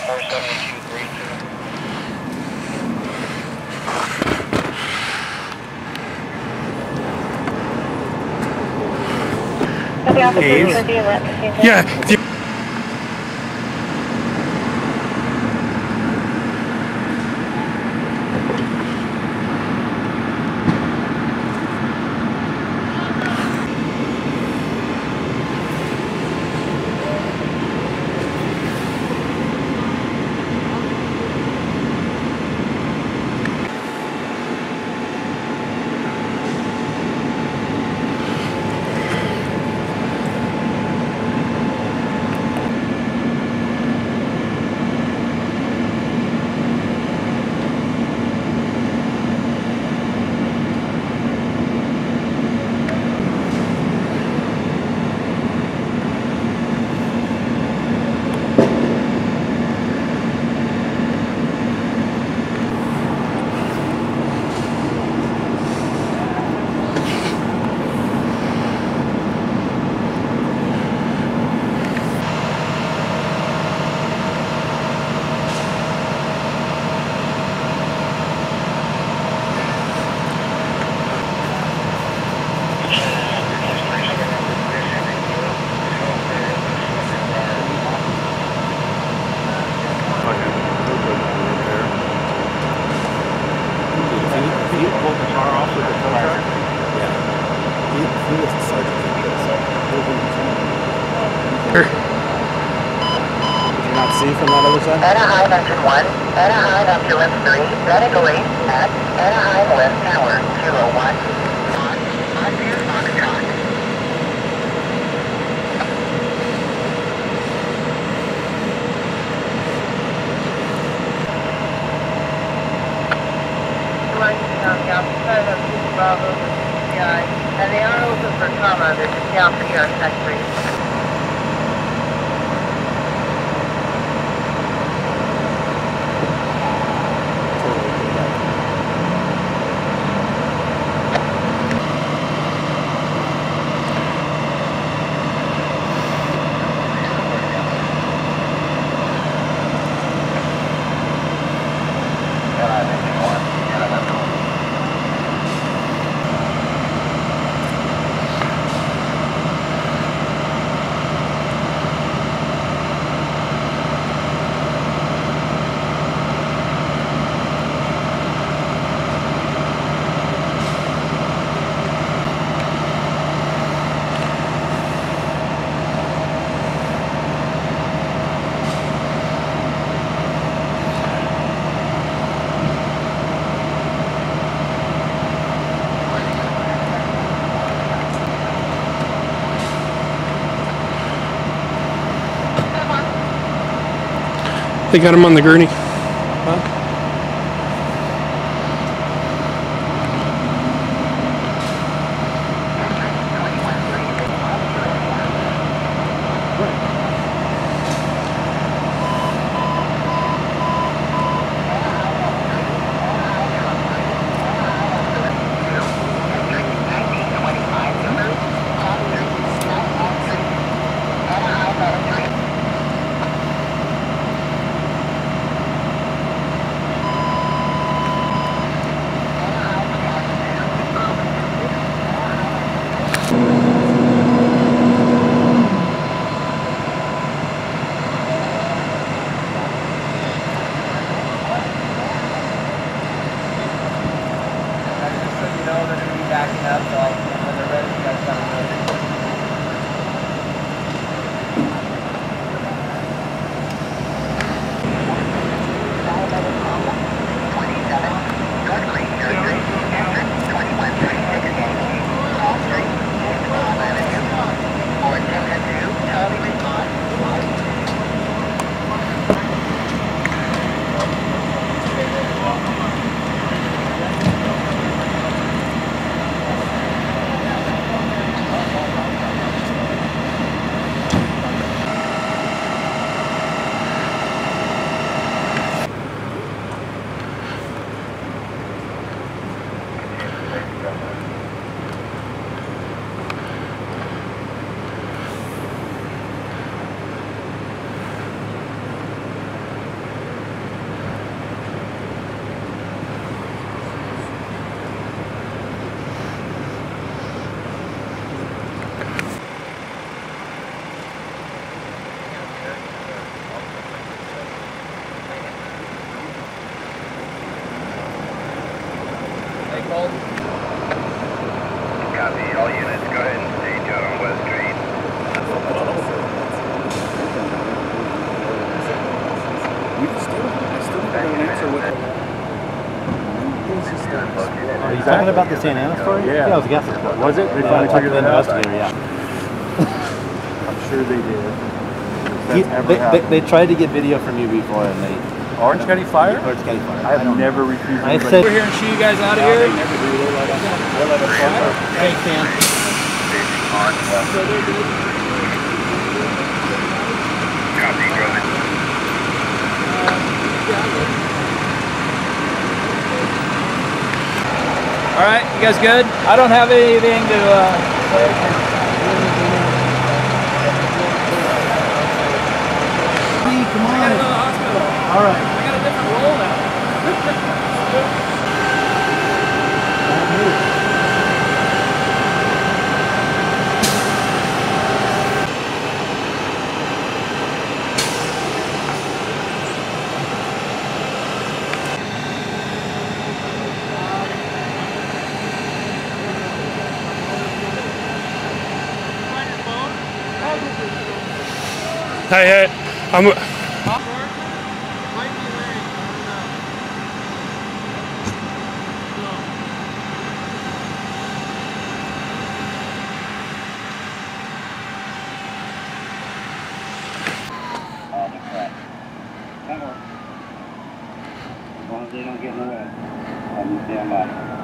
Yeah. Anaheim engine 1, Anaheim ambulance 3, medical aid at Anaheim West Tower, 201, on view Foxtrot. County outside of Bravo with CPI, and they are open for trauma. They're just down for your secretary. They got him on the gurney. Huh? Talking about the St. Anna story? Yeah. Yeah, it was a gas report. Was it? They Yeah, finally I talked to figured the that out. investigator, yeah. I'm sure they did. That's ever happened. They tried to get video from you before and they... Orange County Fire? Orange County Fire. I have never refused I anybody. said... We're here and shoo you guys out of No, here. they never do. They let us go. Thanks, Sam. All right, you guys good? I don't have anything to say. Come on. I gotta go to the hospital. All right. I got a different role now. Hey, I'm. As long as they don't get in the way, I'll stand by.